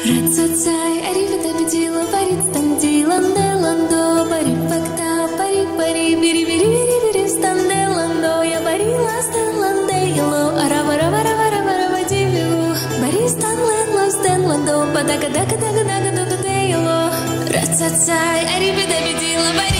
Рацацай, арифета бедила, парит станделанде ландо, пари факта, пари пари, бири бири бири бири станделандо, я барила стеланде ело, аравара вара вара вара вадивю, бари станлен ло стенландо, падага дага дага дага дага ело. Рацацай, арифета бедила, пари